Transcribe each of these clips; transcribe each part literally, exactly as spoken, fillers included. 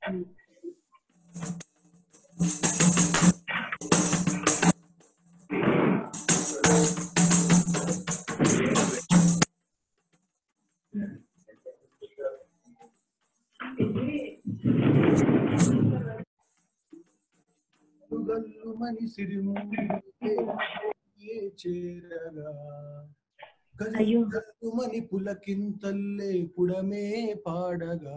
గల్లుమని సిరిమూలే చేరగా గల్లుమని పులకింతల్లే పుడమే పాడగా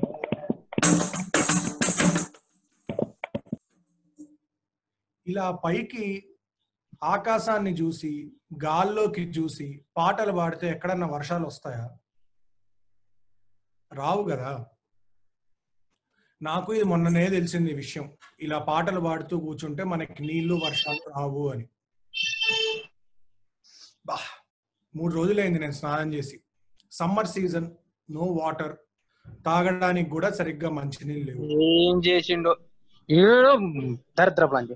ఇలా పైకి ఆకాశాన్ని చూసి గాల్లోకి చూసి పాటలు పాడితే ఎక్కడన్నా వర్షాలు వస్తాయా? రావు కదా. నాకు ఇది మొన్ననే తెలిసింది విషయం. ఇలా పాటలు పాడుతూ కూర్చుంటే మనకి నీళ్లు వర్షాలు రావు అని. బా మూడు రోజులైంది నేను స్నానం చేసి. సమ్మర్ సీజన్, నో వాటర్, తాగడానికి కూడా సరిగ్గా మంచి నీళ్ళు లేవు. ఏం చేసిండో దరిద్రపు.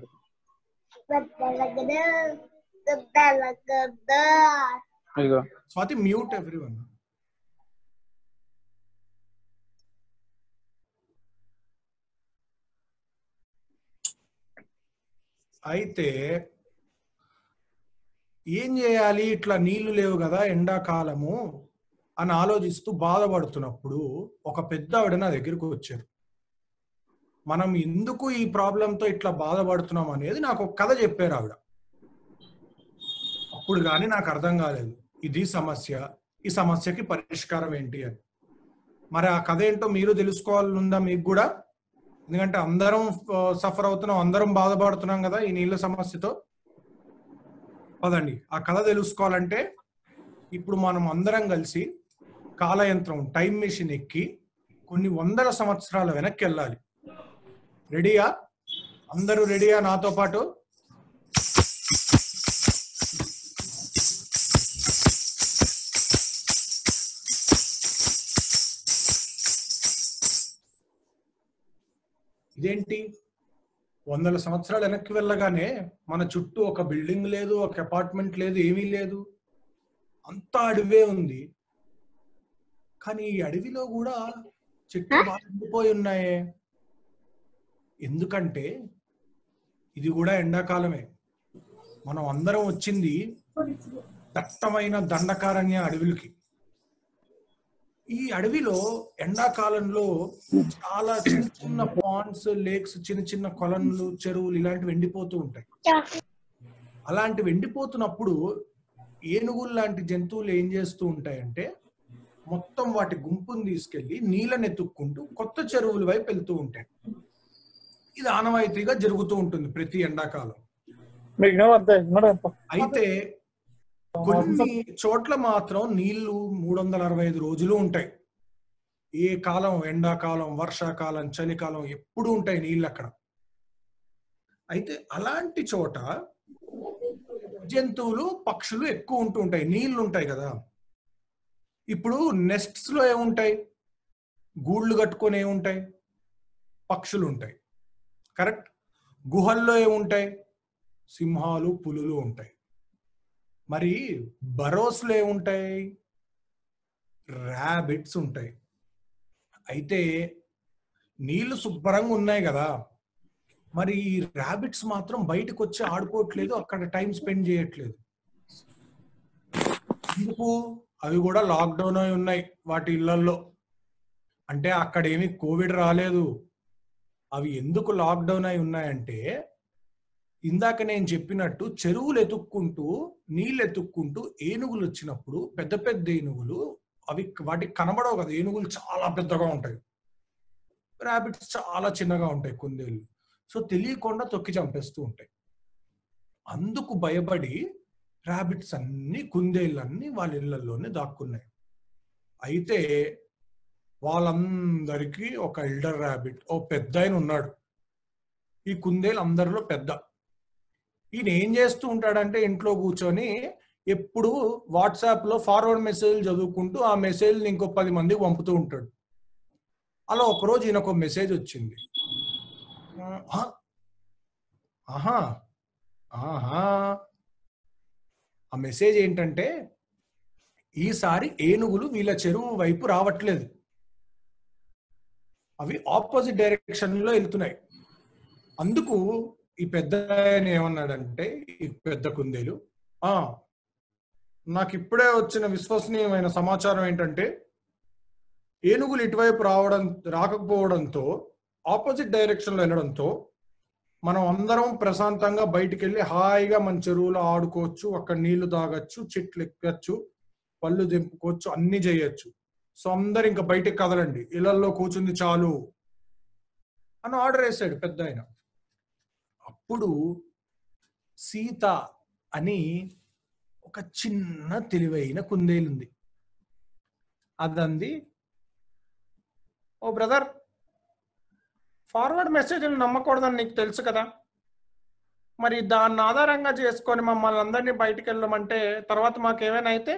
Swathi mute everyone. అయితే ఏం చేయాలి, ఇట్లా నీళ్లు లేవు కదా ఎండాకాలము అని ఆలోచిస్తూ బాధపడుతున్నప్పుడు ఒక పెద్ద ఆవిడ నా దగ్గరకు వచ్చారు. మనం ఎందుకు ఈ ప్రాబ్లంతో ఇట్లా బాధపడుతున్నాం అనేది నాకు ఒక కథ చెప్పారు ఆవిడ. అప్పుడు కానీ నాకు అర్థం కాలేదు ఇది సమస్య, ఈ సమస్యకి పరిష్కారం ఏంటి అని. మరి ఆ కథ ఏంటో మీరు తెలుసుకోవాలనుందా మీకు కూడా? ఎందుకంటే అందరం సఫర్ అవుతున్నాం, అందరం బాధపడుతున్నాం కదా ఈ నీళ్ళ సమస్యతో. పదండి ఆ కథ తెలుసుకోవాలంటే ఇప్పుడు మనం అందరం కలిసి కాలయంత్రం టైం మెషిన్ ఎక్కి కొన్ని వందల సంవత్సరాల వెనక్కి వెళ్ళాలి. రెడీయా? అందరూ రెడీయా నాతో పాటు? ఇదేంటి వందల సంవత్సరాలు వెనక్కి వెళ్ళగానే మన చుట్టూ ఒక బిల్డింగ్ లేదు, ఒక అపార్ట్మెంట్ లేదు, ఏమీ లేదు, అంతా అడవే ఉంది. కానీ ఈ అడవిలో కూడా చెట్లు బాగా ఎండిపోయి ఉన్నాయే. ఎందుకంటే ఇది కూడా ఎండాకాలమే. మనం అందరం వచ్చింది దట్టమైన దండకారణ్య అడవులకి. ఈ అడవిలో ఎండాకాలంలో చాలా చిన్న చిన్న పాండ్స్, లేక్స్, చిన్న చిన్న కొలన్లు, చెరువులు ఇలాంటివి ఎండిపోతూ ఉంటాయి. అలాంటివి ఎండిపోతున్నప్పుడు ఏనుగులు లాంటి జంతువులు ఏం చేస్తూ ఉంటాయంటే మొత్తం వాటి గుంపును తీసుకెళ్లి నీళ్ళని ఎత్తుక్కుంటూ కొత్త చెరువుల వైపు వెళ్తూ ఉంటాయి. ఇది ఆనవాయితీగా జరుగుతూ ఉంటుంది ప్రతి ఎండాకాలం. అయితే కొన్ని చోట్ల మాత్రం నీళ్లు మూడు వందల అరవై ఐదు రోజులు ఉంటాయి. ఏ కాలం, ఎండాకాలం, వర్షాకాలం, చలికాలం ఎప్పుడు ఉంటాయి నీళ్ళు అక్కడ. అయితే అలాంటి చోట జంతువులు, పక్షులు ఎక్కువ ఉంటూ ఉంటాయి. నీళ్లు ఉంటాయి కదా. ఇప్పుడు నెస్ట్స్ లో ఏముంటాయి? గూళ్ళు కట్టుకొని ఏముంటాయి? పక్షులు ఉంటాయి. కరెక్ట్. గుహల్లో ఏముంటాయి? సింహాలు, పులులు ఉంటాయి. మరి బరోస్లో ఏముంటాయి? ర్యాబిట్స్ ఉంటాయి. అయితే నీళ్లు శుభ్రంగా ఉన్నాయి కదా, మరి ఈ ర్యాబిట్స్ మాత్రం బయటకు వచ్చి ఆడుకోవట్లేదు, అక్కడ టైం స్పెండ్ చేయట్లేదు. ఎందుకు? అవి కూడా లాక్డౌన్ అయి ఉన్నాయి వాటి ఇళ్లల్లో. అంటే అక్కడ ఏమి కోవిడ్ రాలేదు. అవి ఎందుకు లాక్డౌన్ అయి ఉన్నాయంటే ఇందాక నేను చెప్పినట్టు చెరువులు ఎత్తుక్కుంటూ, నీళ్ళు ఎత్తుక్కుంటూ ఏనుగులు వచ్చినప్పుడు, పెద్ద పెద్ద ఏనుగులు, అవి వాటికి కనబడవు కదా, ఏనుగులు చాలా పెద్దగా ఉంటాయి, ర్యాబిట్స్ చాలా చిన్నగా ఉంటాయి, కుందేళ్ళు. సో తెలియకుండా తొక్కి చంపేస్తూ ఉంటాయి. అందుకు భయపడి ర్యాబిట్స్ అన్ని, కుందేళ్ళన్నీ వాళ్ళ ఇళ్లలోనే దాక్కున్నాయి. అయితే వాళ్ళందరికీ ఒక ఎల్డర్ ర్యాబిట్, ఓ పెద్ద ఆయన ఉన్నాడు. ఈ కుందేలు అందరిలో పెద్ద. ఈయన ఏం చేస్తూ ఉంటాడంటే ఇంట్లో కూర్చొని ఎప్పుడు వాట్సాప్ లో ఫార్వర్డ్ మెసేజ్ చదువుకుంటూ ఆ మెసేజ్ ఇంకో పది మందికి పంపుతూ ఉంటాడు. అలా ఒకరోజు ఈయనకు ఒక మెసేజ్ వచ్చింది. ఆహా ఆహా ఆ మెసేజ్ ఏంటంటే ఈసారి ఏనుగులు వీళ్ళ చెరువు వైపు రావట్లేదు. అవి ఆపోజిట్ డైరెక్షన్ లో వెళ్తున్నాయి. అందుకు ఈ పెద్ద ఆయన ఏమన్నాడంటే, ఈ పెద్ద కుందేలు, ఆ నాకు ఇప్పుడే వచ్చిన విశ్వసనీయమైన సమాచారం ఏంటంటే ఏనుగులు ఇటువైపు రావడం రాకపోవడంతో ఆపోజిట్ డైరెక్షన్ లో వెళ్ళడంతో మనం అందరం ప్రశాంతంగా బయటికి వెళ్ళి హాయిగా మన చెరువులో ఆడుకోవచ్చు, అక్కడ నీళ్లు తాగొచ్చు, చెట్లు ఎక్కచ్చు, పళ్ళు దింపుకోవచ్చు, అన్ని చేయొచ్చు. సో అందరు ఇంకా బయటికి కదలండి, ఇళ్లలో కూర్చుంది చాలు అని ఆర్డర్ వేసాడు పెద్ద ఆయన. అప్పుడు సీత అని ఒక చిన్న తెలివైన కుందేలుంది. అదంది, ఓ బ్రదర్, ఫార్వర్డ్ మెసేజ్లు నమ్మకూడదని నీకు తెలుసు కదా, మరి దాన్ని ఆధారంగా చేసుకొని మమ్మల్ని అందరినీ బయటికి వెళ్ళమంటే తర్వాత మాకేమైనా అయితే?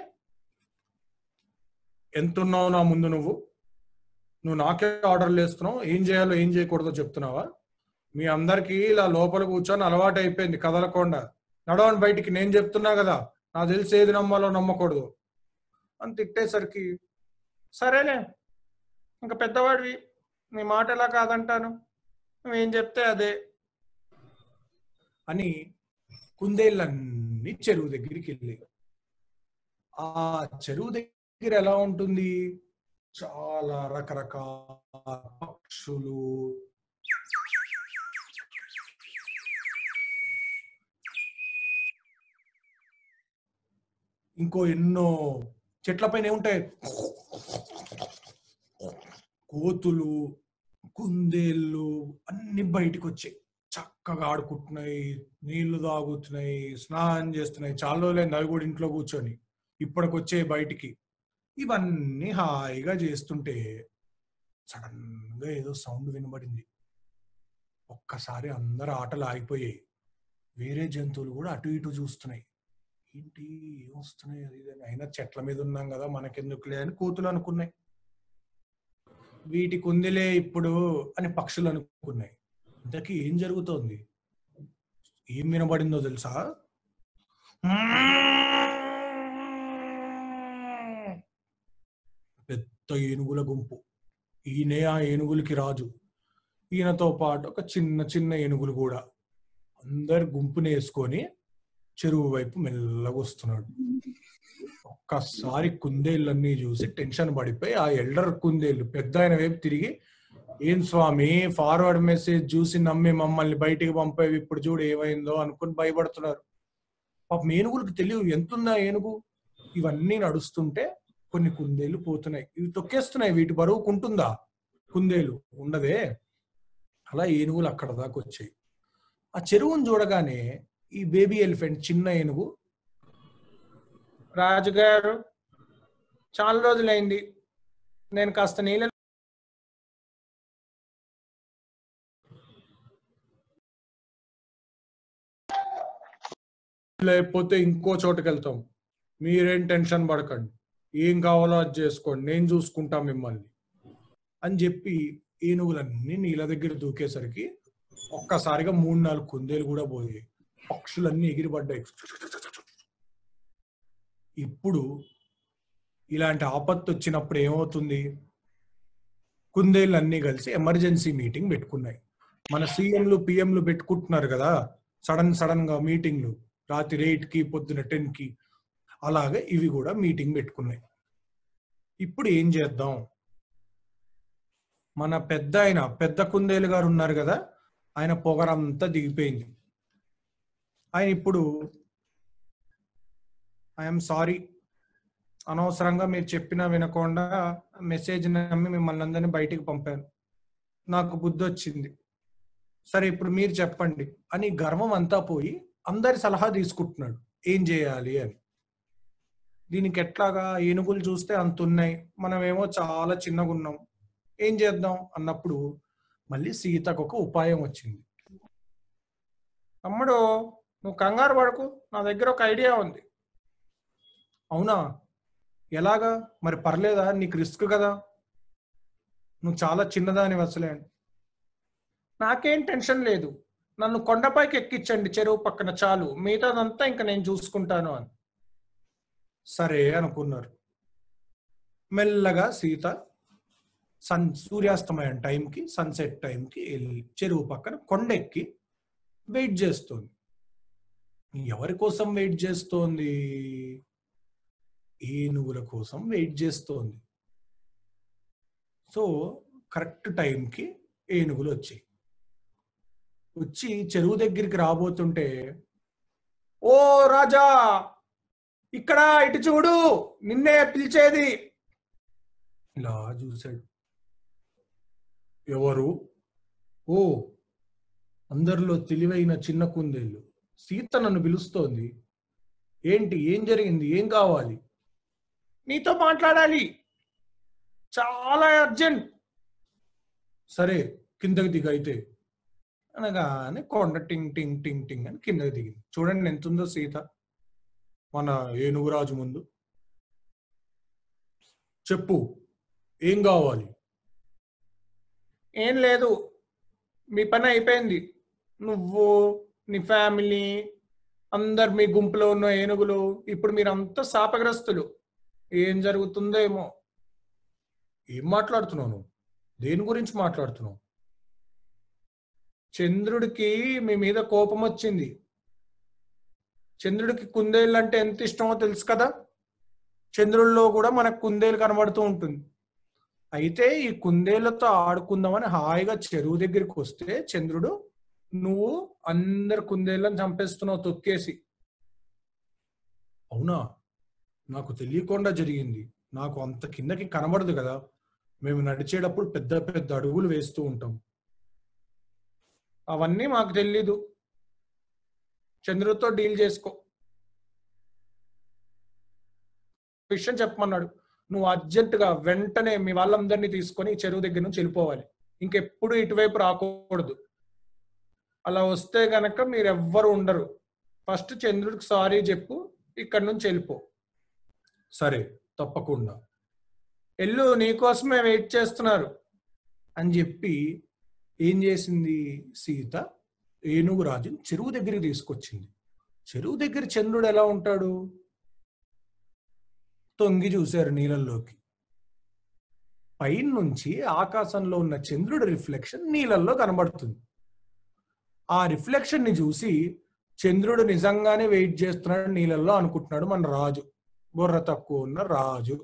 ఎంతున్నావు నా ముందు నువ్వు నువ్వు నాకే ఆర్డర్లు వేస్తున్నావు, ఏం చేయాలో ఏం చేయకూడదో చెప్తున్నావా? మీ అందరికీ ఇలా లోపల కూర్చొని అలవాటు అయిపోయింది కదలకుండా, నడవండి బయటికి, నేను చెప్తున్నా కదా, నాకు తెలిసి ఏది నమ్మాలో నమ్మకూడదు అని తిట్టేసరికి, సరేలే ఇంకా పెద్దవాడివి, నీ మాట ఎలా కాదంటాను, నువ్వేం చెప్తే అదే అని కుందేళ్ళన్నీ చెరువు దగ్గరికి వెళ్ళి, ఆ చెరువు దగ్గర ఎలా ఉంటుంది, చాలా రకరకాల పక్షులు, ఇంకో ఎన్నో చెట్లపైన ఏముంటాయి, కోతులు, కుందేళ్ళు అన్ని బయటకు వచ్చాయి, చక్కగా ఆడుకుంటున్నాయి, నీళ్లు తాగుతున్నాయి, స్నానం చేస్తున్నాయి. చాలా రోజులైంది అవి కూడా ఇంట్లో కూర్చొని, ఇప్పటికొచ్చే బయటికి. ఇవన్నీ హాయిగా చేస్తుంటే సడన్ గా ఏదో సౌండ్ వినబడింది. ఒక్కసారి అందరు ఆటలు ఆగిపోయాయి. వేరే జంతువులు కూడా అటు ఇటు చూస్తున్నాయి. ఏంటి ఏమొస్తున్నాయి అది ఇది, అయినా చెట్ల మీద ఉన్నాం కదా మనకెందుకులే అని కోతులు అనుకున్నాయి. వీటికి ఉందిలే ఇప్పుడు అని పక్షులు అనుకున్నాయి. ఇంతకీ ఏం జరుగుతోంది, ఏం వినబడిందో తెలుసా? పెద్ద ఏనుగుల గుంపు. ఈయనే ఆ ఏనుగులకి రాజు. ఈయనతో పాటు ఒక చిన్న చిన్న ఏనుగులు కూడా అందరు గుంపుని వేసుకొని చెరువు వైపు మెల్లగా వస్తున్నాడు. ఒక్కసారి కుందేళ్ళన్నీ చూసి టెన్షన్ పడిపోయి ఆ ఎల్డర్ కుందేళ్ళు పెద్ద ఆయన వైపు తిరిగి, ఏం స్వామి ఫార్వర్డ్ మెసేజ్ చూసి నమ్మి మమ్మల్ని బయటికి పంపేవి, ఇప్పుడు చూడు ఏమైందో అనుకుని భయపడుతున్నారు. పాపం ఏనుగులకు తెలియదు ఎంతుందా ఏనుగు. ఇవన్నీ నడుస్తుంటే కొన్ని కుందేళ్ళు పోతున్నాయి, ఇవి తొక్కేస్తున్నాయి, వీటి బరువుకు ఉంటుందా కుందేలు? ఉండదే. అలా ఏనుగులు అక్కడ దాకా వచ్చాయి. ఆ చెరువును చూడగానే ఈ బేబీ ఎలిఫెంట్ చిన్న ఏనుగు, రాజుగారు చాలా రోజులైంది, నేను కాస్త నీళ్ళ లేకపోతే ఇంకో చోటుకి వెళ్తాం, మీరేం టెన్షన్ పడకండి, ఏం కావాలో అది చేసుకోండి, నేను చూసుకుంటా మిమ్మల్ని అని చెప్పి ఏనుగులన్నీ నీళ్ళ దగ్గర దూకేసరికి ఒక్కసారిగా మూడు నాలుగు కుందేలు కూడా పోయాయి. పక్షులన్నీ ఎగిరిపడ్డాయి. ఇప్పుడు ఇలాంటి ఆపత్తు వచ్చినప్పుడు ఏమవుతుంది, కుందేళ్ళు అన్నీ కలిసి ఎమర్జెన్సీ మీటింగ్ పెట్టుకున్నాయి. మన సీఎంలు పిఎంలు పెట్టుకుంటున్నారు కదా సడన్ సడన్ గా మీటింగ్లు, రాత్రి ఎయిట్ కి పొద్దున టెన్ కి, అలాగే ఇవి కూడా మీటింగ్ పెట్టుకున్నాయి. ఇప్పుడు ఏం చేద్దాం, మన పెద్ద ఆయన పెద్ద కుందేలు గారు ఉన్నారు కదా, ఆయన పొగరంతా దిగిపోయింది. ఆయన ఇప్పుడు ఐఎమ్ సారీ, అనవసరంగా మీరు చెప్పినా వినకుండా మెసేజ్ నమ్మి మిమ్మల్ని అందరినీ బయటికి పంపాను, నాకు బుద్ధి వచ్చింది, సరే ఇప్పుడు మీరు చెప్పండి అని గర్వం అంతా పోయి అందరి సలహా తీసుకుంటున్నాడు ఏం చేయాలి అని. దీనికి ఎట్లాగా, ఏనుగులు చూస్తే అంత ఉన్నాయి, మనమేమో చాలా చిన్నగా ఉన్నాం, ఏం చేద్దాం అన్నప్పుడు మళ్ళీ సీతకు ఒక ఉపాయం వచ్చింది. తమ్ముడు నువ్వు కంగారు పడకు, నా దగ్గర ఒక ఐడియా ఉంది. అవునా, ఎలాగా, మరి పర్లేదా, నీకు రిస్క్ కదా, నువ్వు చాలా చిన్నదాని అసలే. నాకేం టెన్షన్ లేదు, నన్ను కొండపైకి ఎక్కించండి చెరువు పక్కన చాలు, మిగతాదంతా ఇంకా నేను చూసుకుంటాను అని. సరే అనుకున్నారు. మెల్లగా సీత సన్ సూర్యాస్తమయం టైంకి, సన్సెట్ టైంకి వెళ్ళి చెరువు పక్కన కొండెక్కి వెయిట్ చేస్తోంది. ఎవరి కోసం వెయిట్ చేస్తోంది? ఏనుగుల కోసం వెయిట్ చేస్తోంది. సో కరెక్ట్ టైంకి ఏనుగులు వచ్చాయి. వచ్చి చెరువు దగ్గరికి రాబోతుంటే, ఓ రాజా, ఇక్కడ ఇటు చూడు, నిన్నే పిలిచేది. ఇలా చూశాడు. ఎవరు? ఓ, అందరిలో తెలివైన చిన్న కుందేళ్ళు. సీత నన్ను పిలుస్తోంది. ఏంటి? ఏం జరిగింది? ఏం కావాలి? నీతో మాట్లాడాలి, చాలా అర్జెంట్. సరే కిందకి దిగైతే అనగానే కొండ టింగ్ టింగ్ టింగ్ టింగ్ అని కిందకి దిగింది. చూడండి ఎంత ఉందో సీత మన ఏనుగురాజు ముందు. చెప్పు, ఏం కావాలి? ఏం లేదు, మీ పని అయిపోయింది. నువ్వు, నీ ఫ్యామిలీ, అందరు మీ గుంపులో ఉన్న ఏనుగులు, ఇప్పుడు మీరంతా శాపగ్రస్తులు. ఏం జరుగుతుందో ఏమో. ఏం మాట్లాడుతున్నావు? దేని గురించి మాట్లాడుతున్నావు? చంద్రుడికి మీ మీద కోపం వచ్చింది. చంద్రుడికి కుందేళ్ళు అంటే ఎంత ఇష్టమో తెలుసు కదా. చంద్రుల్లో కూడా మనకు కుందేలు కనబడుతూ ఉంటుంది. అయితే ఈ కుందేళ్లతో ఆడుకుందామని హాయిగా చెరువు దగ్గరికి వస్తే చంద్రుడు, నువ్వు అందరు కుందేళ్ళని చంపేస్తున్నావు తొక్కేసి. అవునా? నాకు తెలియకుండా జరిగింది. నాకు అంత కిందకి కనబడదు కదా. మేము నడిచేటప్పుడు పెద్ద పెద్ద అడుగులు వేస్తూ ఉంటాం. అవన్నీ మాకు తెలీదు. చంద్రుడితో డీల్ చేసుకో. విషయం చెప్పమన్నాడు. నువ్వు అర్జెంటుగా వెంటనే మీ వాళ్ళందరినీ తీసుకొని చెరువు దగ్గర నుంచి వెళ్ళిపోవాలి. ఇంకెప్పుడు ఇటువైపు రాకూడదు. అలా వస్తే గనక మీరెవ్వరు ఉండరు. ఫస్ట్ చంద్రుడికి సారీ చెప్పు, ఇక్కడి నుంచి వెళ్ళిపో. సరే, తప్పకుండా. ఎల్లు, నీకోసమే వెయిట్ చేస్తున్నారు అని చెప్పి ఏం చేసింది సీత? ఏనుగు రాజుని చెరువు దగ్గరికి తీసుకొచ్చింది. చెరువు దగ్గర చంద్రుడు ఎలా ఉంటాడు? తొంగి చూశారు నీళ్ళల్లోకి. పైన నుంచి ఆకాశంలో ఉన్న చంద్రుడి రిఫ్లెక్షన్ నీళ్ళల్లో కనబడుతుంది. ఆ రిఫ్లెక్షన్ ని చూసి చంద్రుడు నిజంగానే వెయిట్ చేస్తున్నాడు నీళ్ళల్లో అనుకుంటున్నాడు మన రాజు, బుర్ర తక్కువ ఉన్న రాజు.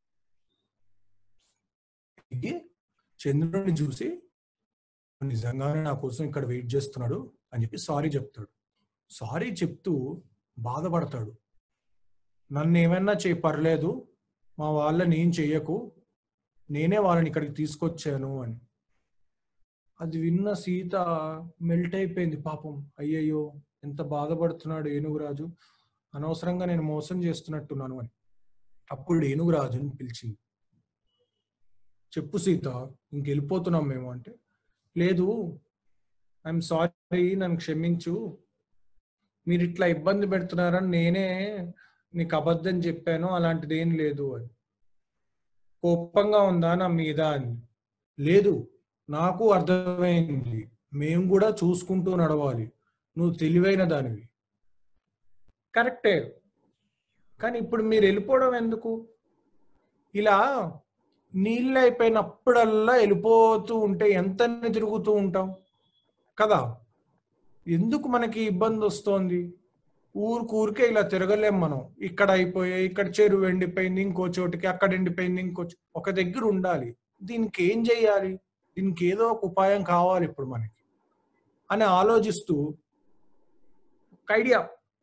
చంద్రుడిని చూసి నిజంగానే నా కోసం ఇక్కడ వెయిట్ చేస్తున్నాడు అని చెప్పి సారీ చెప్తాడు. సారీ చెప్తూ బాధపడతాడు. నన్ను ఏమైనా చేయి, పర్లేదు, మా వాళ్ళని ఏం చెయ్యకు, నేనే వాళ్ళని ఇక్కడికి తీసుకొచ్చాను అని. అది విన్న సీత మెల్ట్ అయిపోయింది. పాపం, అయ్యయ్యో ఎంత బాధపడుతున్నాడు ఏనుగురాజు, అనవసరంగా నేను మోసం చేస్తున్నట్టున్నాను అని. అప్పుడు ఏనుగురాజుని పిలిచింది. చెప్పు సీత, ఇంకెళ్ళిపోతున్నాం మేము అంటే. లేదు, ఐఎమ్ సారీ, నన్ను క్షమించు, మీరు ఇట్లా ఇబ్బంది పెడుతున్నారని నేనే నీకు అబద్ధం చెప్పాను, అలాంటిది ఏం లేదు అని. కోపంగా ఉందా నా మీద అని? లేదు, నాకు అర్థమైంది, మేము కూడా చూసుకుంటూ నడవాలి, నువ్వు తెలివైన దానివి, కరెక్టే. కానీ ఇప్పుడు మీరు వెళ్ళిపోవడం ఎందుకు? ఇలా నీళ్ళు అయిపోయినప్పుడల్లా వెళ్ళిపోతూ ఉంటే ఎంత తిరుగుతూ ఉంటాం కదా. ఎందుకు మనకి ఇబ్బంది వస్తోంది? ఊరికి ఊరికే ఇలా తిరగలేం మనం. ఇక్కడ అయిపోయాయి, ఇక్కడ చెరువు ఎండిపోయింది, ఇంకో చోటికి, అక్కడ ఎండిపోయింది, ఇంకో ఒక దగ్గర ఉండాలి. దీనికి ఏం చెయ్యాలి? దీనికి ఏదో ఒక ఉపాయం కావాలి ఇప్పుడు మనకి అని ఆలోచిస్తూ ఒక ఐడియా,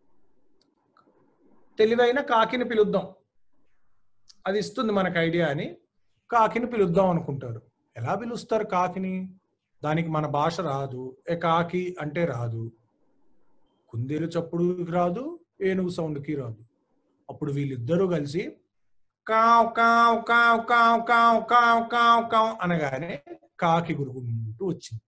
తెలివైన కాకిని పిలుద్దాం, అది ఇస్తుంది మనకు ఐడియా అని కాకిని పిలుద్దాం అనుకుంటారు. ఎలా పిలుస్తారు కాకిని? దానికి మన భాష రాదు, ఏ కాకి అంటే రాదు, కుందేలు చప్పుడుకి రాదు, ఏనుగు సౌండ్కి రాదు. అప్పుడు వీళ్ళిద్దరూ కలిసి కావ్ కావ్ కావ్ కావ్ కావ్ కావ్ కావ్ కావ్ అనగానే కాకి గురుగుంటూ వచ్చింది.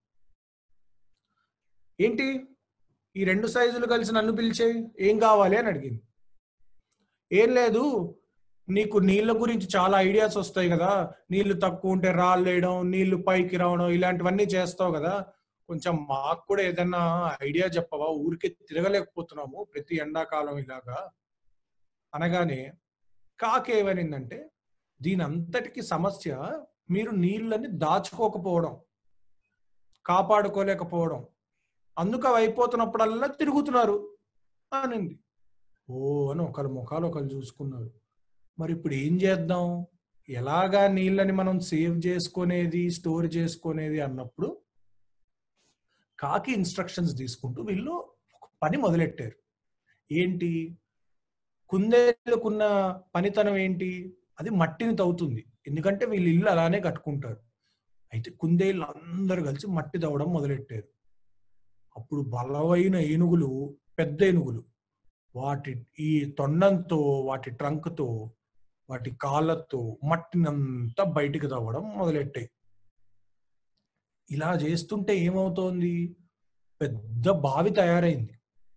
ఏంటి ఈ రెండు సైజులు కలిసి నన్ను పిలిచే, ఏం కావాలి అని అడిగింది. ఏం లేదు, నీకు నీళ్ళ గురించి చాలా ఐడియాస్ వస్తాయి కదా, నీళ్లు తక్కువ ఉంటే రాళ్ళు వేయడం, నీళ్లు పైకి రావడం, ఇలాంటివన్నీ చేస్తావు కదా, కొంచెం మాకు కూడా ఏదన్నా ఐడియా చెప్పవా, ఊరికే తిరగలేకపోతున్నాము ప్రతి ఎండాకాలం ఇలాగా అనగానే కాకి ఏమనిందంటే, దీని అంతటికి సమస్య మీరు నీళ్ళని దాచుకోకపోవడం, కాపాడుకోలేకపోవడం, అందుకు అవి అయిపోతున్నప్పుడల్లా తిరుగుతున్నారు అనింది. ఓ అని ఒకరి ముఖాలు ఒకరు చూసుకున్నారు. మరి ఇప్పుడు ఏం చేద్దాం, ఎలాగా నీళ్ళని మనం సేవ్ చేసుకునేది, స్టోర్ చేసుకునేది అన్నప్పుడు కాకి ఇన్స్ట్రక్షన్స్ తీసుకుంటూ వీళ్ళు ఒక పని మొదలెట్టారు. ఏంటి, కుందేలుకున్న పనితనం ఏంటి, అది మట్టిని తవ్వుతుంది. ఎందుకంటే వీళ్ళు ఇల్లు అలానే కట్టుకుంటారు. అయితే కుందేళ్ళు అందరూ కలిసి మట్టి తవ్వడం మొదలెట్టారు. అప్పుడు బలమైన ఏనుగులు, పెద్ద ఏనుగులు, వాటి ఈ తొండంతో, వాటి ట్రంక్తో, వాటి కాళ్ళతో మట్టినంతా బయటికి తవ్వడం మొదలెట్టాయి. ఇలా చేస్తుంటే ఏమవుతోంది, పెద్ద బావి తయారైంది.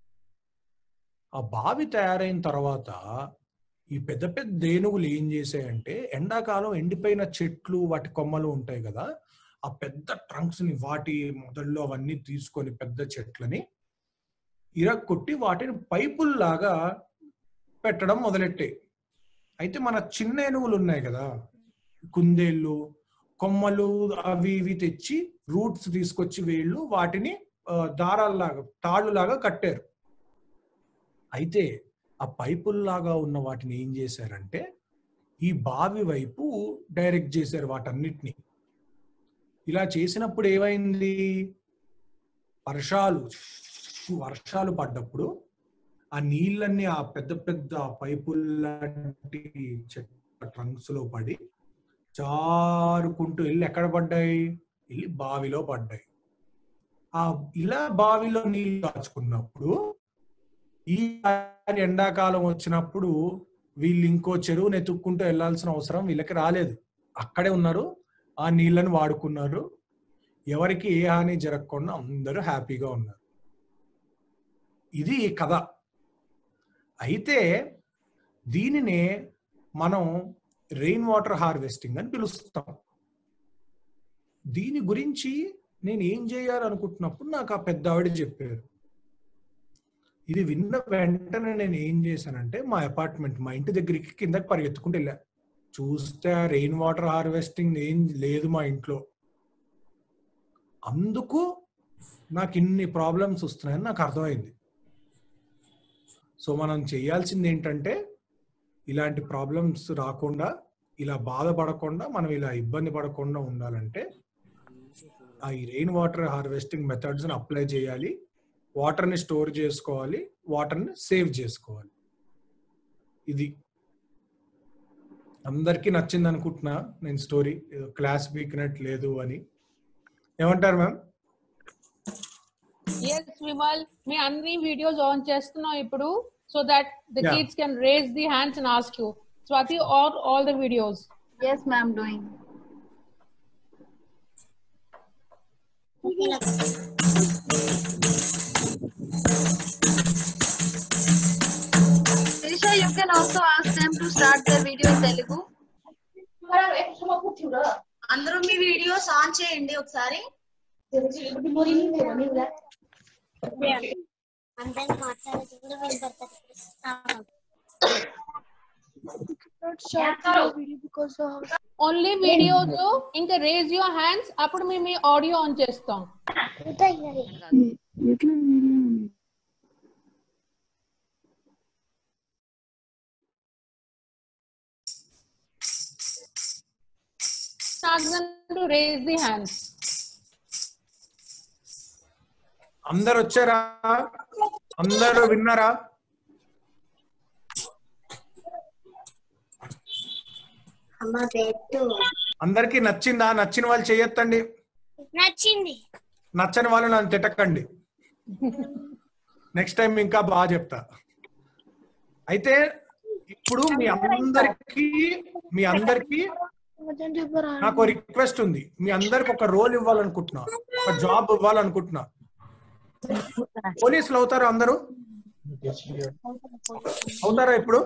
ఆ బావి తయారైన తర్వాత ఈ పెద్ద పెద్ద ఏనుగులు ఏం చేశాయంటే, ఎండాకాలం ఎండిపోయిన చెట్లు, వాటి కొమ్మలు ఉంటాయి కదా, ఆ పెద్ద ట్రంక్స్ ని, వాటి మొదల్లో అవన్నీ తీసుకొని పెద్ద చెట్లని ఇరక్కొట్టి వాటిని పైపుల్లాగా పెట్టడం మొదలెట్టాయి. అయితే మన చిన్న ఏనుగులు ఉన్నాయి కదా, కుందేళ్ళు, కొమ్మలు అవి ఇవి తెచ్చి రూట్స్ తీసుకొచ్చి వీళ్ళు వాటిని దారాల్లాగా, తాళ్ళులాగా కట్టారు. అయితే ఆ పైపుల్లాగా ఉన్న వాటిని ఏం చేశారంటే ఈ బావి వైపు డైరెక్ట్ చేశారు వాటన్నిటిని. ఇలా చేసినప్పుడు ఏమైంది, వర్షాలు వర్షాలు పడ్డప్పుడు ఆ నీళ్ళన్నీ ఆ పెద్ద పెద్ద పైపుల్లాంటి ట్రంక్స్ లో పడి జారుకుంటూ వెళ్ళి ఎక్కడ పడ్డాయి, వెళ్ళి బావిలో పడ్డాయి. ఆ ఇలా బావిలో నీళ్ళు దాచుకున్నప్పుడు ఈ ఎండాకాలం వచ్చినప్పుడు వీళ్ళు ఇంకో చెరువును ఎత్తుక్కుంటూ వెళ్లాల్సిన అవసరం వీళ్ళకి రాలేదు. అక్కడే ఉన్నారు, ఆ నీళ్ళని వాడుకున్నారు, ఎవరికి ఏ హాని జరగకుండా అందరూ హ్యాపీగా ఉన్నారు. ఇది ఈ కథ. అయితే దీనినే మనం రెయిన్ వాటర్ హార్వెస్టింగ్ అని పిలుస్తాం. దీని గురించి నేను ఏం చేయాలనుకుంటున్నప్పుడు నాకు ఆ పెద్ద ఆవిడ చెప్పారు. ఇది విన్న వెంటనే నేను ఏం చేశానంటే, మా అపార్ట్మెంట్, మా ఇంటి దగ్గరికి కిందకి పరిగెత్తుకుంటూ వెళ్ళా. చూస్తే రెయిన్ వాటర్ హార్వెస్టింగ్ ఏం లేదు మా ఇంట్లో. అందుకు నాకు ఇన్ని ప్రాబ్లమ్స్ వస్తున్నాయని నాకు అర్థమైంది. సో మనం చేయాల్సింది ఏంటంటే, ఇలాంటి ప్రాబ్లమ్స్ రాకుండా, ఇలా బాధపడకుండా, మనం ఇలా ఇబ్బంది పడకుండా ఉండాలంటే ఆ ఈ రెయిన్ వాటర్ హార్వెస్టింగ్ మెథడ్స్ని అప్లై చేయాలి, వాటర్ని స్టోర్ చేసుకోవాలి, వాటర్ని సేవ్ చేసుకోవాలి. ఇది అందరికీ నచ్చింది అనుకుంటున్నా నేను స్టోరీ. క్లాస్ వీక్నెట్ లేదు అని ఏమంటారు మ్యామ్? Yes, Vimal, మీ అన్ని వీడియోస్ ఆన్ చేస్తున్నాం ఇప్పుడు, so that the Yeah. kids can raise the hands and ask you. Swati, or all the videos? Yes, ma'am, doing. Trisha, you can also ask them to start their video in Telugu. అందరూ మీ videos on చేయండి ఒకసారి. Only videos ఇంకా raise your hands, అప్పుడు మేము మీ audio on చేస్తాం. Ask them to raise the hands. అందరు వచ్చారా? అందరూ విన్నారా? అందరికి నచ్చిందా? నచ్చిన వాళ్ళు చేయొద్దండి, నచ్చింది. నచ్చని వాళ్ళు నన్ను తిట్టకండి. నెక్స్ట్ టైం ఇంకా బాగా చెప్తా. అయితే ఇప్పుడు మీ అందరికి మీ అందరికి నాకు రిక్వెస్ట్ ఉంది. మీ అందరికి ఒక రోల్ ఇవ్వాలనుకుంటున్నా, ఒక జాబ్ ఇవ్వాలనుకుంటున్నా. పోలీసులు అవుతారా? అందరూ అవుతారా ఇప్పుడు?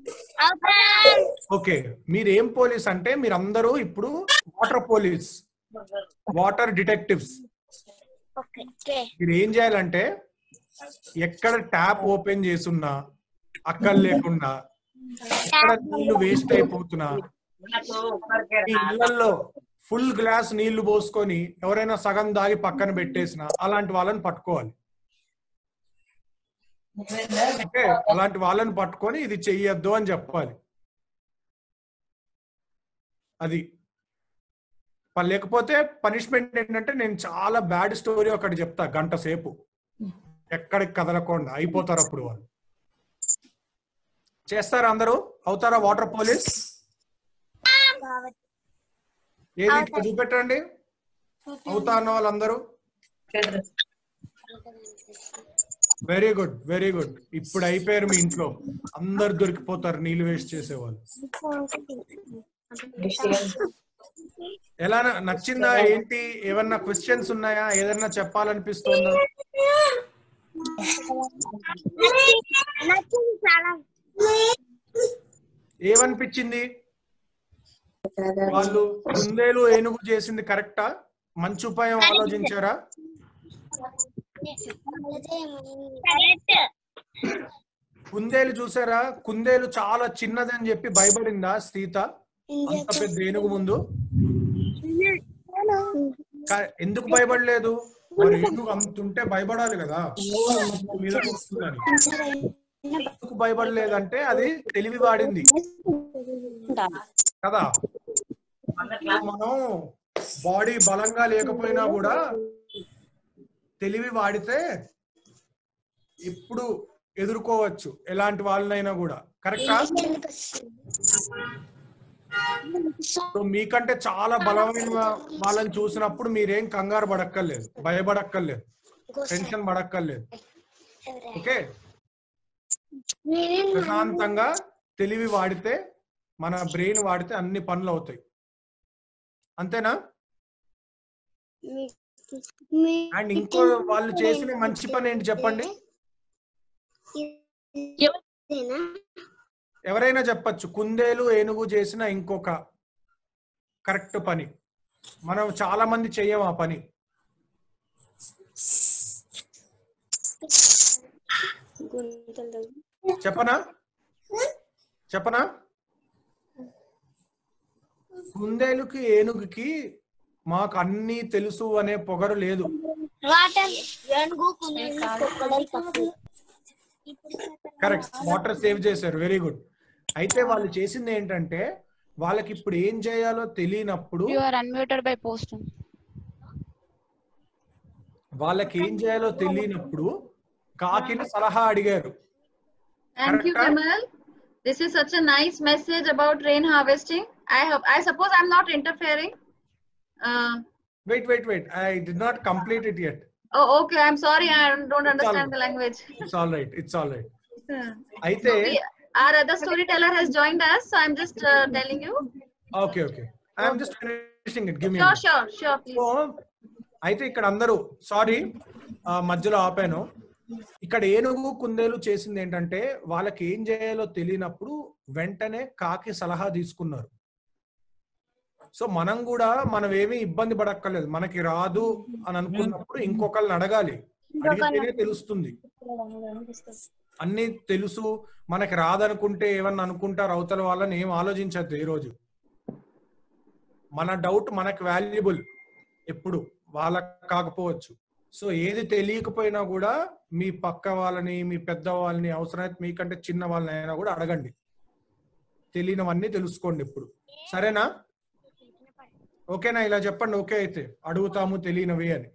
ఓకే, మీరు ఏం పోలీస్ అంటే మీరందరూ ఇప్పుడు వాటర్ పోలీస్, వాటర్ డిటెక్టివ్స్. మీరు ఏం చేయాలంటే, ఎక్కడ ట్యాప్ ఓపెన్ చేసున్నా, అక్కలు లేకుండా, ఎక్కడ నీళ్లు వేస్ట్ అయిపోతున్నా, మీ ఇళ్లలో ఫుల్ గ్లాస్ నీళ్లు పోసుకొని ఎవరైనా సగం దాగి పక్కన పెట్టేసిన అలాంటి వాళ్ళని పట్టుకోవాలి. ఓకే, అలాంటి వాళ్ళని పట్టుకొని ఇది చెయ్యొద్దు అని చెప్పాలి. అది లేకపోతే పనిష్మెంట్ ఏంటంటే నేను చాలా బ్యాడ్ స్టోరీ ఒకటి చెప్తా గంట సేపు, ఎక్కడికి కదలకుండా అయిపోతారు అప్పుడు వాళ్ళు. చేస్తారా అందరూ? అవుతారా వాటర్ పోలీస్? ఏది ఇట్లా చూపెట్టండి, అవుతా అన్న వాళ్ళందరూ. Very good very good. ఇప్పుడు అయిపోయారు మీ ఇంట్లో అందరు దొరికిపోతారు నీళ్ళు వేస్ట్ చేసేవాళ్ళు. ఎలా నచ్చిందా ఏంటి? ఏమన్నా క్వశ్చన్స్ ఉన్నాయా? ఏదన్నా చెప్పాలనిపిస్తుందా? ఏమనిపించింది? వాళ్ళు కుందేలు ఏనుగు చేసింది కరెక్టా? మంచి ఉపాయం ఆలోచించారా? కుందేలు చూసారా? కుందేలు చాలా చిన్నదని చెప్పి భయపడిందా సీత అంత పెద్ద ఏనుగు ముందు? ఎందుకు భయపడలేదు? మరి ఏనుగు అంతుంటే భయపడాలి కదా మీద వస్తుందని. ఎందుకు భయపడలేదంటే అది తెలివి వాడింది కదా. మనం బాడీ బలంగా లేకపోయినా కూడా తెలివి వాడితే ఇప్పుడు ఎదుర్కోవచ్చు ఎలాంటి వాళ్ళనైనా కూడా. కరెక్టా? సో మీకంటే చాలా బలమైన వాళ్ళని చూసినప్పుడు మీరేం కంగారు పడక్కర్లేదు, భయపడక్కర్లేదు, టెన్షన్ పడక్కర్లేదు. ఓకే, ప్రశాంతంగా తెలివి వాడితే, మన బ్రెయిన్ వాడితే అన్ని పనులు అవుతాయి. అంతేనా? అండ్ ఇంకో వాళ్ళు చేసిన మంచి పని ఏంటి చెప్పండి? ఎవరైనా చెప్పచ్చు కుందేలు ఏనుగు చేసిన ఇంకొక కరెక్ట్ పని. మనం చాలా మంది చెయ్యం ఆ పని. చెప్పనా చెప్పనా కుందేలుకి ఏనుగుకి మాకు అన్ని తెలుసు అనే పొగరు లేదు. కరెక్ట్, వాటర్ సేవ్ చేశారు. Very good. అయితే వాళ్ళు చేసింది ఏంటంటే వాళ్ళకి ఇప్పుడు ఏం చేయాలో తెలియనప్పుడు వాళ్ళకి ఏం చేయాలో తెలియనప్పుడు కాకిని సలహా అడిగారు. Thank you, Kamal. This is such a nice message about rain harvesting. I hope, I suppose I'm not interfering. Uh, wait, wait, wait. I did not complete it yet. Oh, okay. I'm sorry. I don't understand the language. It's all right. It's all right. Aithe, so we, our other storyteller has joined us, so I'm just uh, telling you. Okay, okay. I'm just finishing it. Give me. Sure, sure, sure, please. So, అయితే ఇక్కడ అందరూ sorry మధ్యలో ఆపాను. ఇక్కడ ఏనుగు కుందేలు చేసింది ఏంటంటే వాళ్ళకి ఏం చేయాలో తెలియనప్పుడు వెంటనే కాకి సలహా తీసుకున్నారు. సో మనం కూడా మనం ఏమీ ఇబ్బంది పడక్కర్లేదు. మనకి రాదు అని అనుకున్నప్పుడు ఇంకొకళ్ళని అడగాలి, అడిగితేనే తెలుస్తుంది. అన్ని తెలుసు మనకి రాదనుకుంటే ఏమన్నా అనుకుంటారు అవతల వాళ్ళని ఏం ఆలోచించద్దు. ఈ రోజు మన డౌట్ మనకి వాల్యుబుల్, ఎప్పుడు వాళ్ళకి కాకపోవచ్చు. సో ఏది తెలియకపోయినా కూడా మీ పక్క వాళ్ళని, మీ పెద్ద వాళ్ళని, అవసరమైతే మీకంటే చిన్న వాళ్ళని అయినా కూడా అడగండి. తెలియనివన్నీ తెలుసుకోండి ఇప్పుడు. సరేనా? ఓకేనా? ఇలా చెప్పండి. ఓకే అయితే అడుగుతాము తెలియనివి అని.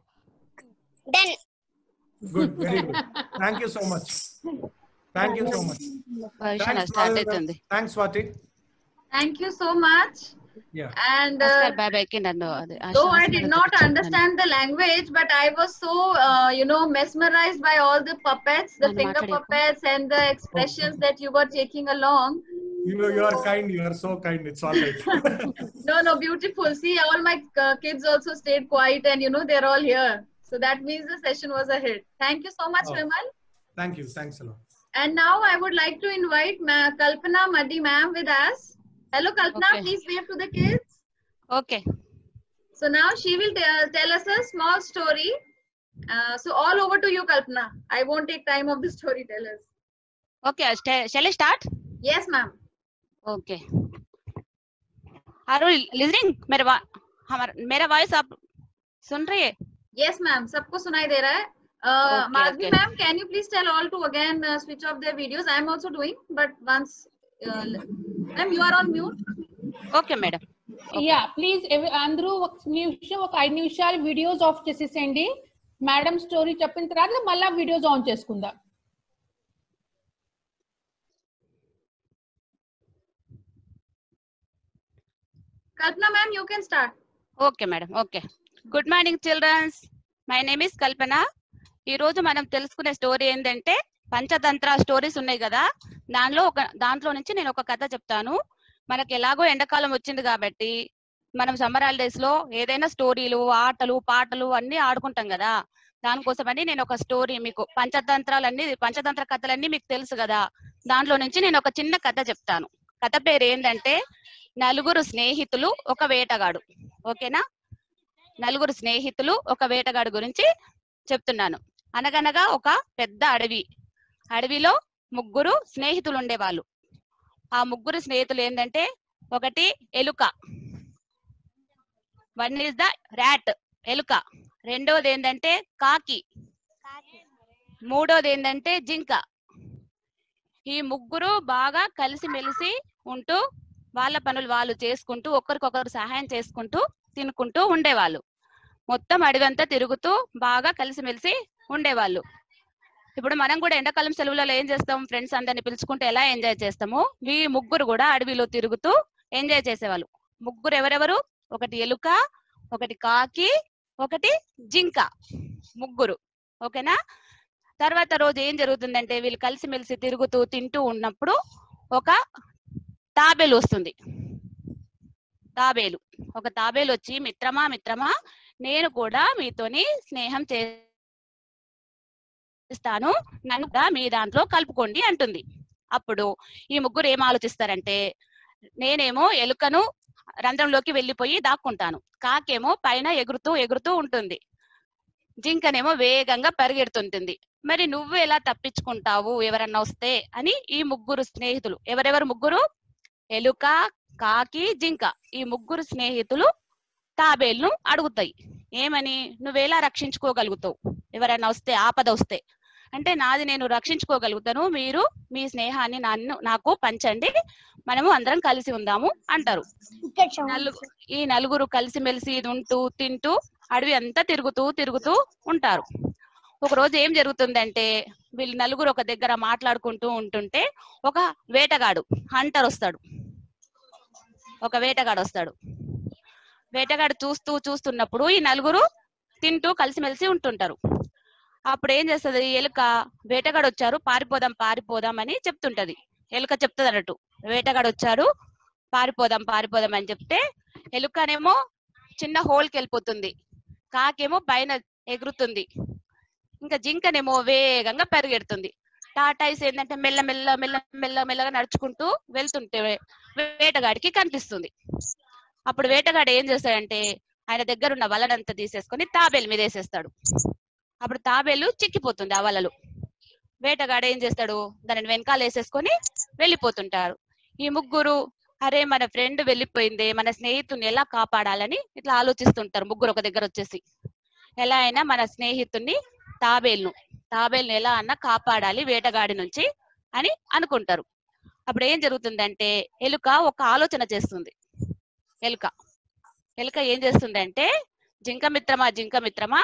Good, very good. Thank you so much. Thank you so much. Thanks Swathi. Thank you so much. Yeah. And uh, though I did not understand the language, but I was so uh, you know mesmerized by all the puppets, the finger puppets, and the expressions that you were taking along. You know, you are kind. You are so kind. It's all right. No, no, beautiful. See, all my uh, kids also stayed quiet, and you know they're all here. So that means the session was a hit. Thank you so much, oh. Vimal. Thank you. Thanks a lot. And now I would like to invite Ma Kalpana Maddi ma'am with us. Hello, Kalpana. Okay. Please wave to the kids. Okay. So now she will tell us a small story. Uh, so all over to you, Kalpana. I won't take time of the storytellers. Okay. Shall I start? Yes, ma'am. Okay. Are you listening? हमारा मेरा voice आप सुन रही है? Yes, ma'am. सबको सुनाई दे रहा है. Uh, Okay, Madhvi okay. ma'am, can you please tell all to again uh, switch off their videos? I am also doing, but once, uh, ma'am, you are on mute. Okay madam. Yeah please అందరూ ఒక నిమిషం ఒక ఐదు నిమిషాలు videos off చేసేసేయండి. Madam story చెప్పిన తర్వాత మళ్ళీ వీడియోస్ ఆన్ చేసుకుందాం. Kalpana ma'am, you can start. Okay madam. Okay. Good morning childrens. My name is Kalpana. ఈ రోజు మనం తెలుసుకునే స్టోరీ ఏంటంటే పంచతంత్ర స్టోరీస్ ఉన్నాయి కదా, దానిలో ఒక దాంట్లో నుంచి నేను ఒక కథ చెప్తాను. మనకి ఎలాగో ఎండాకాలం వచ్చింది కాబట్టి మనం సమ్మర్ హాలిడేస్ లో ఏదైనా స్టోరీలు, ఆటలు, పాటలు అన్ని ఆడుకుంటాం కదా. దానికోసమని నేను ఒక స్టోరీ మీకు పంచతంత్రాలన్నీ పంచతంత్ర కథలన్నీ మీకు తెలుసు కదా, దాంట్లో నుంచి నేను ఒక చిన్న కథ చెప్తాను. కథ పేరు ఏంటంటే నలుగురు స్నేహితులు ఒక వేటగాడు. ఓకేనా? నలుగురు స్నేహితులు ఒక వేటగాడు గురించి చెప్తున్నాను. అనగనగా ఒక పెద్ద అడవి. అడవిలో ముగ్గురు స్నేహితులు ఉండేవాళ్ళు. ఆ ముగ్గురు స్నేహితులు ఏంటంటే ఒకటి ఎలుక, వన్ ఈజ్ ద ర్యాట్ ఎలుక, రెండోది ఏంటంటే కాకి, మూడోది ఏంటంటే జింక. ఈ ముగ్గురు బాగా కలిసిమెలిసి ఉంటూ వాళ్ళ పనులు వాళ్ళు చేసుకుంటూ ఒకరికొకరు సహాయం చేసుకుంటూ తినుకుంటూ ఉండేవాళ్ళు. మొత్తం అడవంతా తిరుగుతూ బాగా కలిసిమెలిసి ఉండేవాళ్ళు. ఇప్పుడు మనం కూడా ఎండాకాలం సెలవులలో ఏం చేస్తాం, ఫ్రెండ్స్ అందరిని పిలుచుకుంటూ ఎలా ఎంజాయ్ చేస్తాము, వీ ముగ్గురు కూడా అడవిలో తిరుగుతూ ఎంజాయ్ చేసేవాళ్ళు. ముగ్గురు ఎవరెవరు? ఒకటి ఎలుక, ఒకటి కాకి, ఒకటి జింక, ముగ్గురు. ఓకేనా? తర్వాత రోజు ఏం జరుగుతుందంటే వీళ్ళు కలిసిమెలిసి తిరుగుతూ తింటూ ఉన్నప్పుడు ఒక తాబేలు వస్తుంది. తాబేలు ఒక తాబేలు వచ్చి, మిత్రమా మిత్రమా నేను కూడా మీతోని స్నేహం చేస్తాను, నన్ను కూడా మీ దాంట్లో కలుపుకోండి అంటుంది. అప్పుడు ఈ ముగ్గురు ఏం ఆలోచిస్తారంటే, నేనేమో ఎలుకను రంధ్రంలోకి వెళ్ళిపోయి దాక్కుంటాను, కాకేమో పైన ఎగురుతూ ఎగురుతూ ఉంటుంది, జింకనేమో వేగంగా పరిగెడుతుంటుంది. మరి నువ్వు ఎలా తప్పించుకుంటావు ఎవరన్నా వస్తే అని ఈ ముగ్గురు స్నేహితులు, ఎవరెవరు ముగ్గురు? ఎలుక, కాకి, జింక, ఈ ముగ్గురు స్నేహితులు తాబేలును అడుగుతాయి. ఏమని? నువ్వెలా రక్షించుకోగలుగుతావు ఎవరైనా వస్తే, ఆపద వస్తే? అంటే నాది నేను రక్షించుకోగలుగుతాను, మీరు మీ స్నేహాన్ని నన్ను నాకు పంచండి, మనము అందరం కలిసి ఉందాము అంటారు. నలుగు ఈ నలుగురు కలిసిమెలిసి ఉంటూ తింటూ అడవి అంతా తిరుగుతూ తిరుగుతూ ఉంటారు. ఒక రోజు ఏం జరుగుతుందంటే వీళ్ళు నలుగురు ఒక దగ్గర మాట్లాడుకుంటూ ఉంటుంటే ఒక వేటగాడు, హంటర్ వస్తాడు. ఒక వేటగాడు వస్తాడు. వేటగాడు చూస్తూ చూస్తున్నప్పుడు ఈ నలుగురు తింటూ కలిసిమెలిసి ఉంటుంటారు. అప్పుడు ఏం చేస్తుంది ఎలుక, వేటగాడు వచ్చారు పారిపోదాం పారిపోదాం అని చెప్తుంటది. ఎలుక చెప్తుంది అన్నట్టు, వేటగాడు వచ్చారు పారిపోదాం పారిపోదాం అని చెప్తే ఎలుకనేమో చిన్న హోల్కి వెళ్ళిపోతుంది, కాకేమో పైన ఎగురుతుంది, ఇంకా జింకనేమో వేగంగా పరిగెడుతుంది. టాటాయిస్ ఏంటంటే మెల్ల మెల్ల మెల్ల మెల్ల మెల్లగా నడుచుకుంటూ వెళ్తుంటే వేటగాడికి కనిపిస్తుంది. అప్పుడు వేటగాడు ఏం చేస్తాడంటే ఆయన దగ్గర ఉన్న వలనంతా తీసేసుకొని తాబేలు మీద వేసేస్తాడు. అప్పుడు తాబేలు చిక్కిపోతుంది ఆ వలలు. వేటగాడు ఏం చేస్తాడు, దానిని వెనకాల వేసేసుకొని వెళ్ళిపోతుంటారు. ఈ ముగ్గురు అరే మన ఫ్రెండ్ వెళ్ళిపోయింది, మన స్నేహితుని ఎలా కాపాడాలని ఇట్లా ఆలోచిస్తుంటారు. ముగ్గురు ఒక దగ్గర వచ్చేసి ఎలా అయినా మన స్నేహితుని తాబేలును తాబేలును ఎలా అన్నా కాపాడాలి వేటగాడి నుంచి అని అనుకుంటారు. అప్పుడు ఏం జరుగుతుందంటే ఎలుక ఒక ఆలోచన చేస్తుంది. ఎలుక ఎలుక ఏం చేస్తుందంటే, జింక మిత్రమా జింక మిత్రమా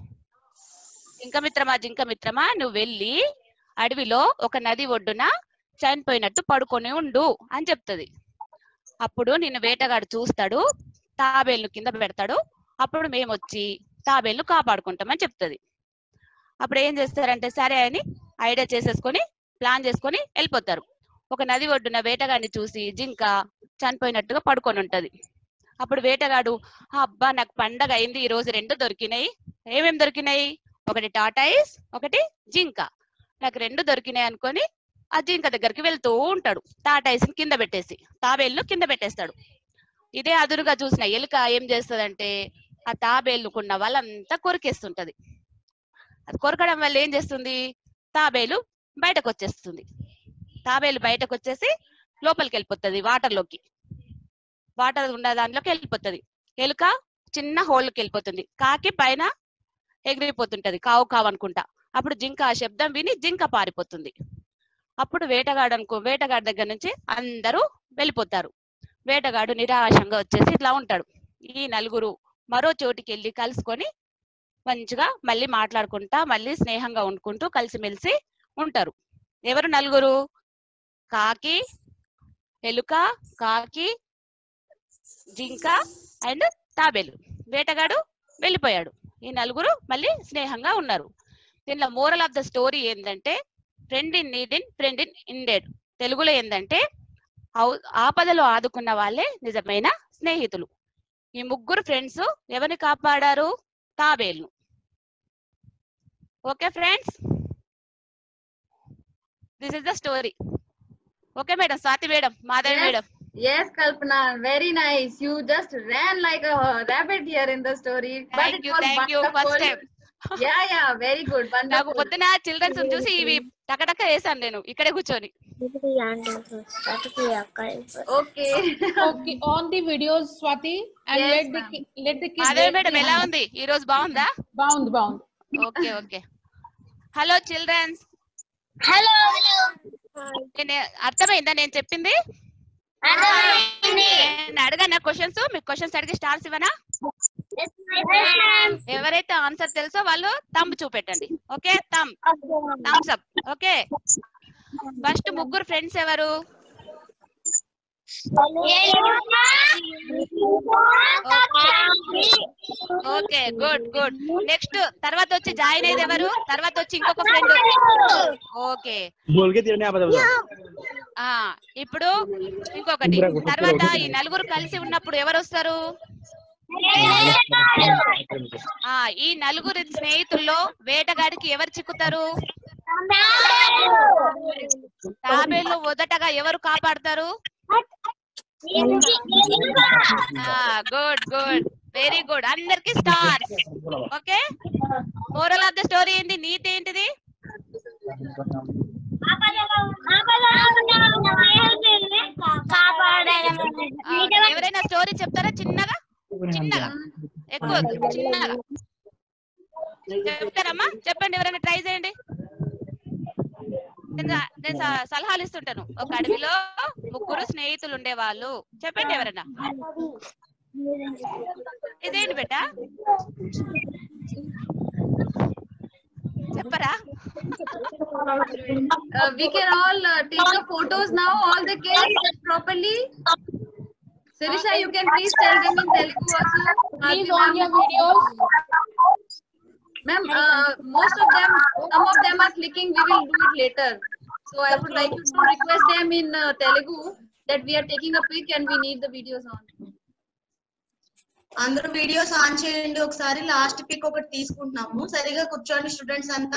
జింక మిత్రమా జింక మిత్రమా నువ్వు వెళ్ళి అడవిలో ఒక నది ఒడ్డున చనిపోయినట్టు పడుకొని ఉండు అని చెప్తుంది. అప్పుడు నిన్ను వేటగాడు చూస్తాడు, తాబేలును కింద పెడతాడు, అప్పుడు మేము వచ్చి తాబేలును కాపాడుకుంటామని చెప్తుంది. అప్పుడు ఏం చేస్తారంటే సరే అని ఐడియా చేసేసుకొని ప్లాన్ చేసుకొని వెళ్ళిపోతారు. ఒక నది ఒడ్డున వేటగాడిని చూసి జింక చనిపోయినట్టుగా పడుకొని ఉంటది. అప్పుడు వేటగాడు, అబ్బా నాకు పండగ అయింది, ఈ రోజు రెండు దొరికినాయి. ఏమేమి దొరికినాయి? ఒకటి టాటాయిస్, ఒకటి జింక, నాకు రెండు దొరికినాయి అనుకొని ఆ జింక దగ్గరికి వెళ్తూ ఉంటాడు. టాటాయిస్ కింద పెట్టేసి తాబేలును కింద పెట్టేస్తాడు. ఇదే అదురుగా చూసిన ఎలుక ఏం చేస్తుందంటే ఆ తాబేలుకున్న వాళ్ళంతా కొరికేస్తుంటది. అది కొరకడం వల్ల ఏం చేస్తుంది, తాబేలు బయటకు వచ్చేస్తుంది. తాబేలు బయటకు వచ్చేసి లోపలికి వెళ్ళిపోతుంది, వాటర్ లోకి వాటర్ ఉన్న దాంట్లోకి వెళ్ళిపోతుంది. ఎలుక చిన్న హోల్కి వెళ్ళిపోతుంది. కాకి పైన ఎగిరిపోతుంటది కావు కావు అనుకుంటా. అప్పుడు జింక ఆ శబ్దం విని జింక పారిపోతుంది. అప్పుడు వేటగాడు అనుకో వేటగాడి దగ్గర నుంచి అందరూ వెళ్ళిపోతారు. వేటగాడు నిరాశంగా వచ్చేసి ఇట్లా ఉంటాడు. ఈ నలుగురు మరో చోటికి వెళ్ళి కలుసుకొని మంచిగా మళ్ళీ మాట్లాడుకుంటా మళ్ళీ స్నేహంగా ఉండుకుంటూ కలిసిమెలిసి ఉంటారు. ఎవరు నలుగురు? కాకి, ఎలుక, కాకి, జింక అండ్ తాబేలు. వేటగాడు వెళ్ళిపోయాడు. ఈ నలుగురు మళ్ళీ స్నేహంగా ఉన్నారు. దీనిలో మోరల్ ఆఫ్ ద స్టోరీ ఏంటంటే friend in need in friend in indeed. తెలుగులో ఏంటంటే ఆపదలో ఆదుకున్న వాళ్ళే నిజమైన స్నేహితులు. ఈ ముగ్గురు ఫ్రెండ్స్ ఎవరిని కాపాడారు? తాబేలును. Okay friends, this is the story. Okay madam, Swathi madam, Madhavi madam. Yes, Kalpana, very nice. You just ran like a rabbit here in the story. Thank but it you, was thank you. wonderful. First time. Yeah, yeah, very good. నాకు Wonderful. పొద్దున childrens చూసి ఇవి టకటక వేసాను నేను ఇక్కడే కూర్చొని. Okay. Okay, on the videos, Swati, and Yes, let the ma'am. ki- let the kids. Madhavi wait madam ఎలా behind. ఉంది? ఈ రోజు బాగుందా? Bound, bound. Okay okay. Hello childrens, hello అర్థమైందా నేను చెప్పింది? నేను అడగనా క్వశ్చన్స్? మీకు క్వశ్చన్స్ అడిగి స్టార్స్ ఇవ్వనా? ఎవరైతే ఆన్సర్ తెలుసో వాళ్ళు థంబ్ చూపెట్టండి. Okay, thumb thumbs up. Okay, first ముగ్గురు ఫ్రెండ్స్ ఎవరు? Okay, good good. నెక్స్ట్ తర్వాత వచ్చి జాయిన్ అయ్యేది ఎవరు? తర్వాత వచ్చి ఇంకొక ఫ్రెండ్. ఓకే, ఆ ఇప్పుడు ఇంకొకటి. తర్వాత ఈ నలుగురు కలిసి ఉన్నప్పుడు ఎవరు వస్తారు? ఆ ఈ నలుగురు స్నేహితుల్లో వేటగాడికి ఎవరు చిక్కుతారు? తాబేలు మొదటగా ఎవరు కాపాడతారు? Good good, very good. అందరికి stars. Okay, moral of the story ఏంటి? నీతి ఏంటిది? ఎవరైనా స్టోరీ చెప్తారా? చిన్నగా చిన్నగా ఎక్కువ చిన్నగా చెప్తారమ్మా? చెప్పండి, ఎవరైనా ట్రై చేయండి. నేను సలహాలు ఇస్తుంటాను. ఒక అడవిలో ముగ్గురు స్నేహితులు ఉండేవాళ్ళు. చెప్పండి ఎవరైనా. ఇదేంటి బేటా? చెప్పరా? Uh, we can all uh, take the photos now. All the kids properly. Sirisha, you can please tell them in Telugu also. Please on your videos. Ma'am, uh, most of them, some of them are clicking. We will do it later. So I would like you to request them in uh, Telugu that we are taking a pic and we need the videos on. అందరూ videos on చేయండి ఒకసారి. Last pick ఒకటి తీసుకుంటున్నాము. సరిగా కూర్చోండి students అంతా.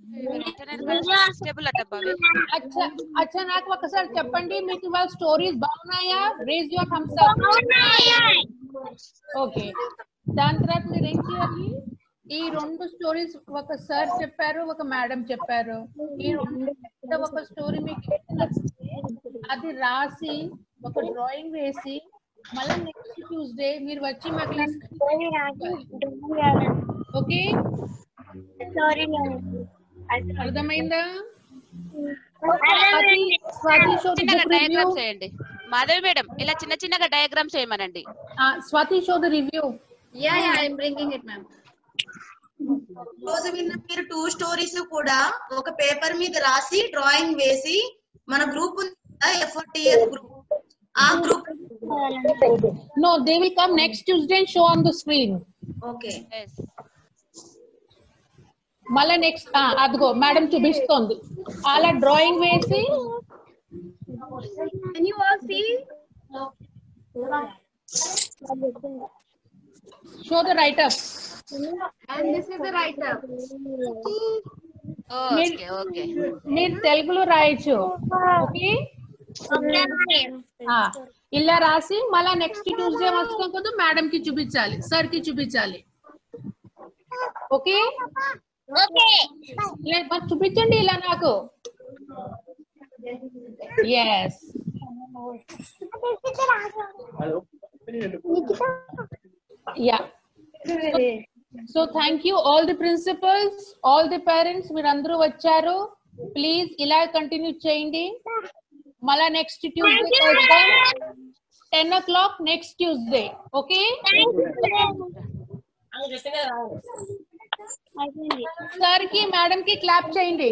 అచ్చా అచ్చా నాకు ఒకసారి చెప్పండి, మీకు ఇవాళ స్టోరీస్ బాగున్నాయా? Raise your thumbs up. Okay, దాని తర్వాత మీరు ఏం చేయాలి? ఈ రెండు స్టోరీస్ ఒక సార్ చెప్పారు, ఒక మేడం చెప్పారు. ఈ రెండు ఒక స్టోరీ మీకు అది రాసి ఒక డ్రాయింగ్ వేసి మళ్ళీ నెక్స్ట్ ట్యూస్డే మీరు వచ్చి మా క్లాస్. ఓకే, అర్థమైందా? చిన్నగా డయాగ్రామ్స్ చేయండి మాధవి మేడం. ఇలా చిన్న చిన్నగా డయాగ్రామ్స్ చేయమనండి. Swathi, show the review. Yeah, yeah, I am bringing it, ma'am. రోజు విన్న మీరు టూ స్టోరీస్ కూడా ఒక పేపర్ మీద రాసి డ్రాయింగ్ వేసి మన గ్రూప్ ఎఫ్ఆర్టీఎస్ గ్రూప్ ఆ గ్రూప్. No, they will come next Tuesday and show on the screen. Okay. Yes. మళ్ళీ నెక్స్ట్ అదిగో మేడం చూపిస్తోంది. అలా డ్రాయింగ్ వేసి Can you all see? show the write up. And this is the write-up. Okay okay, మీరు తెలుగులో రాయొచ్చు. Okay, ఇలా రాసి మళ్ళా నెక్స్ట్ ట్యూస్డే వస్తాం కదా, మేడం కి చూపించాలి, సార్ కి చూపించాలి. ఓకే, చూపించండి ఇలా నాకు. Yes, yeah So thank you all the principals, all the parents. మీరందరూ వచ్చారు. ప్లీజ్ ఇలా కంటిన్యూ చేయండి. మళ్ళా నెక్స్ట్ ట్యూస్డే కలుద్దాం. ten o'clock next Tuesday. Okay? Sir కి మేడం కి క్లాప్ చేయండి.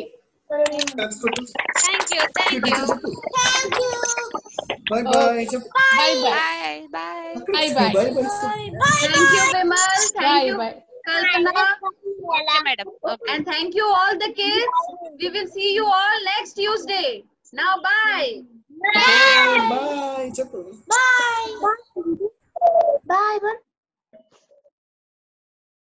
Thank you. Thank you. Thank you. Bye bye. Bye bye. Bye bye. Bye bye. Bye bye. Thank you, Vimal. Thank Bye you, bye. Kalpana. Okay, madam. Okay. And thank you all the kids. We will see you all next Tuesday. Now bye. Bye. Bye. Bye. Bye. Bye.